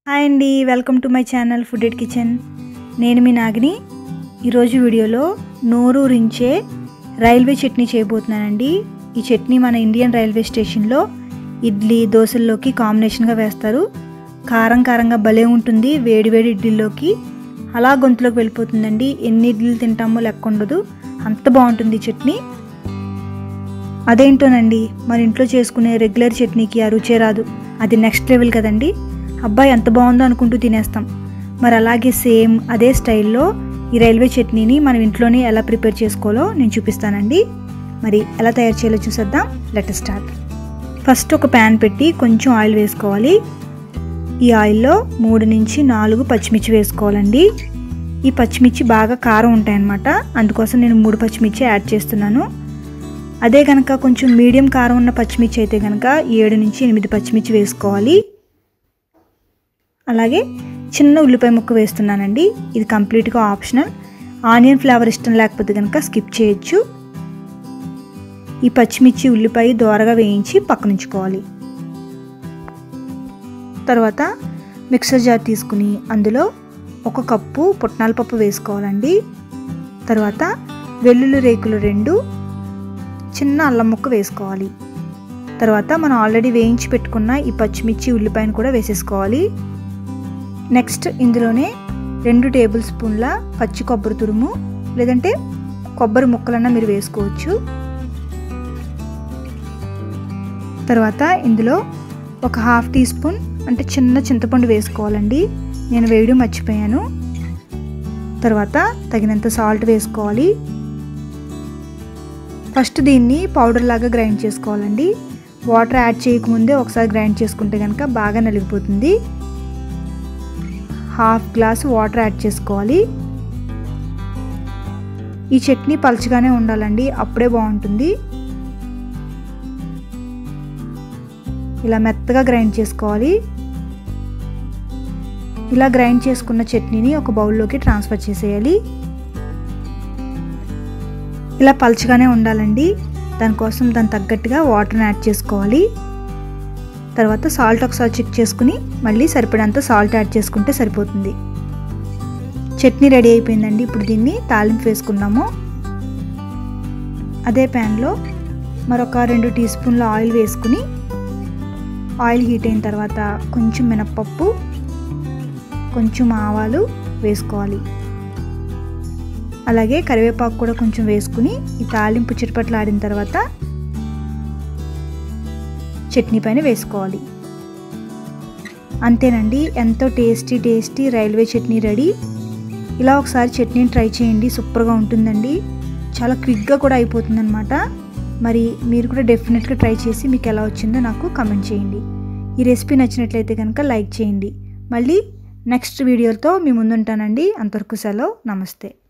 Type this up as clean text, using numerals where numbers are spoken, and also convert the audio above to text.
Hi అండి, welcome to my channel food at kitchen. నేను మీ నాగిని. ఈరోజు వీడియోలో నోరూరించే రైల్వే చట్నీ చేయబోతున్నానండి. ఈ చట్నీ మన ఇండియన్ రైల్వే స్టేషన్లో ఇడ్లీ దోశల్లోకి కాంబినేషన్గా వేస్తారు. కారం కారంగా భలే ఉంటుంది. వేడి వేడి ఇడ్లీలోకి అలా గొంతులోకి వెళ్ళిపోతుందండి. ఎన్ని ఇడ్లీలు తింటామో లెక్క ఉండదు, అంత బాగుంటుంది చట్నీ. అదేంటోనండి, మన ఇంట్లో చేసుకునే రెగ్యులర్ చట్నీకి ఆ రుచే రాదు. అది నెక్స్ట్ లెవెల్ కదండి. అబ్బాయి ఎంత బాగుందో అనుకుంటూ తినేస్తాం. మరి అలాగే సేమ్ అదే స్టైల్లో ఈ రైల్వే చట్నీని మనం ఇంట్లోనే ఎలా ప్రిపేర్ చేసుకోవాలో నేను చూపిస్తానండి. మరి ఎలా తయారు చేయాలో చూసేద్దాం. Let us start. ఫస్ట్ ఒక ప్యాన్ పెట్టి కొంచెం ఆయిల్ వేసుకోవాలి. ఈ ఆయిల్లో 3 నుంచి 4 పచ్చిమిర్చి వేసుకోవాలండి. ఈ పచ్చిమిర్చి బాగా కారం ఉంటాయన్నమాట, అందుకోసం నేను 3 పచ్చిమిర్చి యాడ్ చేస్తున్నాను. అదే కనుక కొంచెం మీడియం కారం ఉన్న పచ్చిమిర్చి అయితే కనుక 7 నుంచి 8 పచ్చిమిర్చి వేసుకోవాలి. అలాగే చిన్న ఉల్లిపాయ ముక్క వేస్తున్నానండి. ఇది కంప్లీట్గా ఆప్షనల్. ఆనియన్ ఫ్లేవర్ ఇష్టం లేకపోతే కనుక స్కిప్ చేయొచ్చు. ఈ పచ్చిమిర్చి ఉల్లిపాయ దోరగా వేయించి పక్కనుంచుకోవాలి. తర్వాత మిక్సర్ జార్ తీసుకుని అందులో 1 కప్పు పుట్నాల పప్పు వేసుకోవాలండి. తర్వాత వెల్లుల్లి రేకులు 2, చిన్న అల్లం ముక్క వేసుకోవాలి. తర్వాత మనం ఆల్రెడీ వేయించి పెట్టుకున్న ఈ పచ్చిమిర్చి ఉల్లిపాయను కూడా వేసేసుకోవాలి. నెక్స్ట్ ఇందులోనే 2 టేబుల్ స్పూన్ల పచ్చి కొబ్బరి తురుము, లేదంటే కొబ్బరి ముక్కలన్నా మీరు వేసుకోవచ్చు. తర్వాత ఇందులో ఒక 1/2 టీ స్పూన్ అంటే చిన్న చింతపండు వేసుకోవాలండి. నేను వేయడం మర్చిపోయాను. తర్వాత తగినంత సాల్ట్ వేసుకోవాలి. ఫస్ట్ దీన్ని పౌడర్ లాగా గ్రైండ్ చేసుకోవాలండి. వాటర్ యాడ్ చేయకముందే ఒకసారి గ్రైండ్ చేసుకుంటే కనుక బాగా నలిగిపోతుంది. 1/2 గ్లాసు వాటర్ యాడ్ చేసుకోవాలి. ఈ చట్నీ పలుచగానే ఉండాలండి, అప్పుడే బాగుంటుంది. ఇలా మెత్తగా గ్రైండ్ చేసుకోవాలి. ఇలా గ్రైండ్ చేసుకున్న చట్నీని ఒక బౌల్లోకి ట్రాన్స్ఫర్ చేసేయాలి. ఇలా పలుచగానే ఉండాలండి, దానికోసం దాని తగ్గట్టుగా వాటర్ని యాడ్ చేసుకోవాలి. తర్వాత సాల్ట్ ఒకసారి చెక్ చేసుకుని మళ్ళీ సరిపడంత సాల్ట్ యాడ్ చేసుకుంటే సరిపోతుంది. చట్నీ రెడీ అయిపోయిందండి. ఇప్పుడు దీన్ని తాలింపు వేసుకుందాము. అదే ప్యాన్లో మరొక 2 టీ స్పూన్ల ఆయిల్ వేసుకుని ఆయిల్ హీట్ అయిన తర్వాత కొంచెం మినప్పప్పు, కొంచెం ఆవాలు వేసుకోవాలి. అలాగే కరివేపాకు కూడా కొంచెం వేసుకుని ఈ తాలింపు చిటపట్లాడిన తర్వాత చట్నీ పైన వేసుకోవాలి. అంతేనండి, ఎంతో టేస్టీ రైల్వే చట్నీ రెడీ. ఇలా ఒకసారి చట్నీని ట్రై చేయండి, సూపర్గా ఉంటుందండి. చాలా క్విక్గా కూడా అయిపోతుంది అనమాట. మరి మీరు కూడా డెఫినెట్గా ట్రై చేసి మీకు ఎలా వచ్చిందో నాకు కామెంట్ చేయండి. ఈ రెసిపీ నచ్చినట్లయితే కనుక లైక్ చేయండి. మళ్ళీ నెక్స్ట్ వీడియోతో మీ ముందుంటానండి. అంతవరకు సెలవు, నమస్తే.